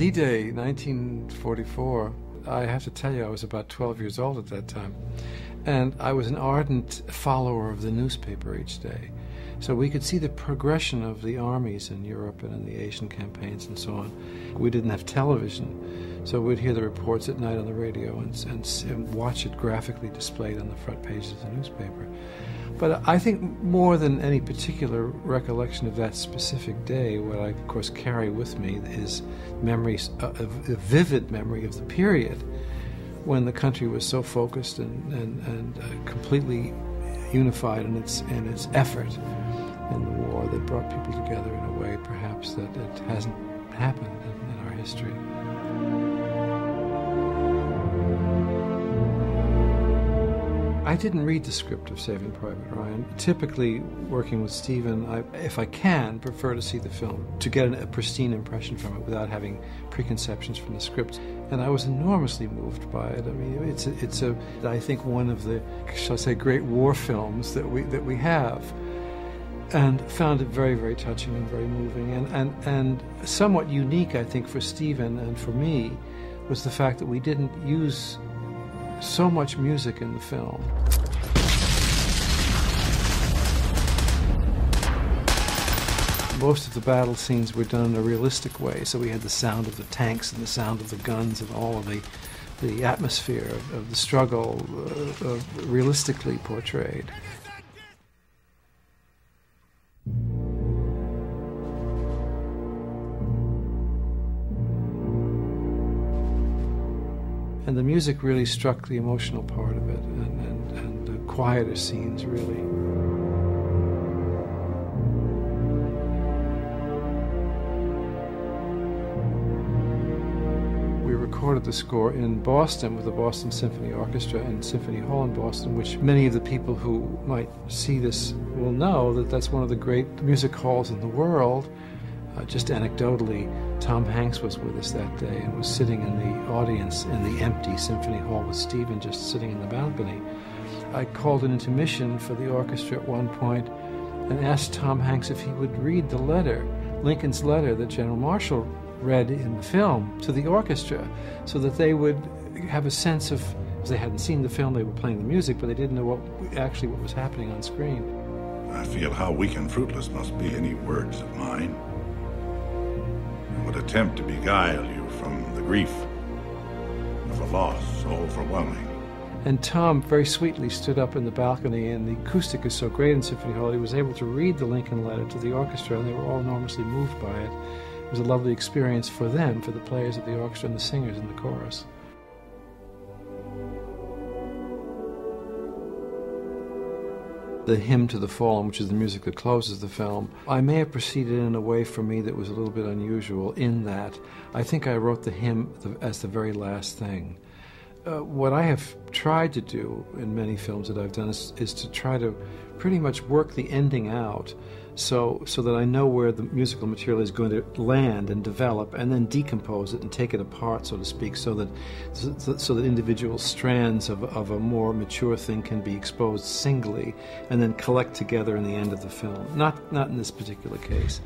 D-Day, 1944, I have to tell you, I was about 12 years old at that time. And I was an ardent follower of the newspaper each day. So we could see the progression of the armies in Europe and in the Asian campaigns and so on. We didn't have television, so we'd hear the reports at night on the radio and watch it graphically displayed on the front pages of the newspaper. But I think more than any particular recollection of that specific day, what I, of course, carry with me is memories, a vivid memory of the period when the country was so focused and completely unified in its effort in the war that brought people together in a way perhaps that it hasn't happened in our history. I didn't read the script of Saving Private Ryan. Typically, working with Steven, if I can, prefer to see the film to get a pristine impression from it without having preconceptions from the script. And I was enormously moved by it. I mean, it's I think one of the, shall I say, great war films that we have, and found it very, very touching and very moving, and somewhat unique, I think, for Steven and for me, was the fact that we didn't use so much music in the film. Most of the battle scenes were done in a realistic way, so we had the sound of the tanks and the sound of the guns and all of the atmosphere of the struggle realistically portrayed. And the music really struck the emotional part of it, and the quieter scenes, really. We recorded the score in Boston with the Boston Symphony Orchestra and Symphony Hall in Boston, which many of the people who might see this will know that that's one of the great music halls in the world. Just anecdotally, Tom Hanks was with us that day and was sitting in the audience in the empty Symphony Hall with Steven just sitting in the balcony. I called an intermission for the orchestra at one point and asked Tom Hanks if he would read the letter, Lincoln's letter that General Marshall read in the film to the orchestra, so that they would have a sense of, because they hadn't seen the film, they were playing the music, but they didn't know what was happening on screen. I feel how weak and fruitless must be any words of mine. Would attempt to beguile you from the grief of a loss so overwhelming. And Tom very sweetly stood up in the balcony, and the acoustic is so great in Symphony Hall, he was able to read the Lincoln letter to the orchestra, and they were all enormously moved by it. It was a lovely experience for them, for the players of the orchestra and the singers in the chorus. The Hymn to the Fallen, which is the music that closes the film, I may have proceeded in a way for me that was a little bit unusual in that I think I wrote the hymn as the very last thing. What I have tried to do in many films that I've done is to try to pretty much work the ending out so that I know where the musical material is going to land and develop, and then decompose it and take it apart, so to speak, so that individual strands of a more mature thing can be exposed singly and then collect together in the end of the film. Not in this particular case.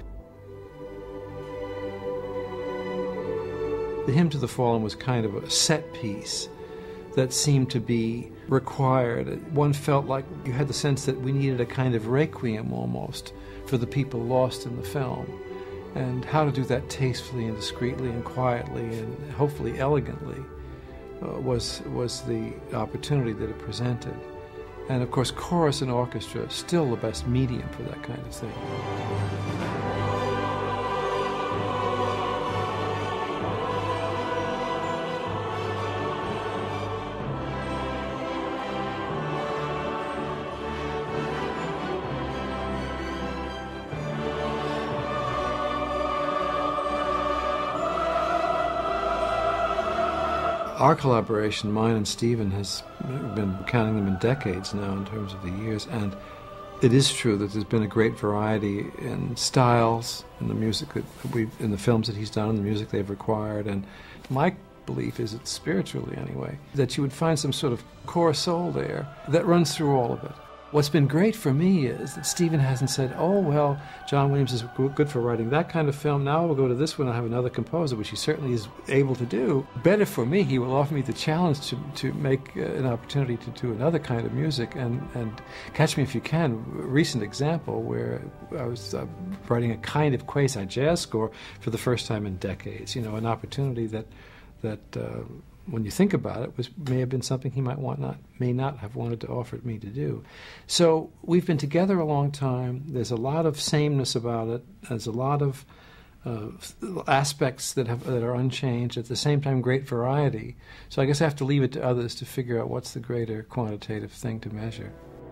The Hymn to the Fallen was kind of a set piece that seemed to be required. One felt like you had the sense that we needed a kind of requiem almost for the people lost in the film, and how to do that tastefully and discreetly and quietly and hopefully elegantly was the opportunity that it presented. And of course, chorus and orchestra still the best medium for that kind of thing. Our collaboration, mine and Steven, has been counting them in decades now in terms of the years, and it is true that there's been a great variety in styles in the music in the films that he's done, and the music they've required, and my belief is that spiritually anyway, that you would find some sort of core soul there that runs through all of it. What's been great for me is that Steven hasn't said, oh, well, John Williams is good for writing that kind of film. Now we'll go to this one and have another composer, which he certainly is able to do. Better for me, he will offer me the challenge to make an opportunity to do another kind of music. And Catch Me If You Can, a recent example where I was writing a kind of quasi-jazz score for the first time in decades. You know, an opportunity that when you think about it, may have been something he may not have wanted to offer me to do. So we've been together a long time. There's a lot of sameness about it. There's a lot of aspects that are unchanged. At the same time, great variety. So I guess I have to leave it to others to figure out what's the greater quantitative thing to measure.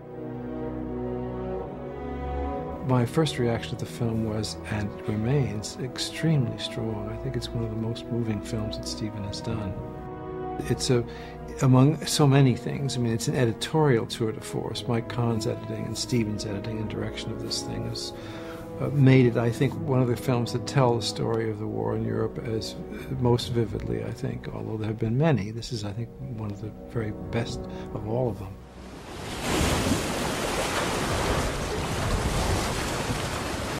My first reaction to the film was, and remains, extremely strong. I think it's one of the most moving films that Steven has done. It's among so many things. I mean, it's an editorial tour de force. Mike Kahn's editing and Steven's editing and direction of this thing has made it, I think, one of the films that tell the story of the war in Europe as most vividly, I think, although there have been many. This is, I think, one of the very best of all of them.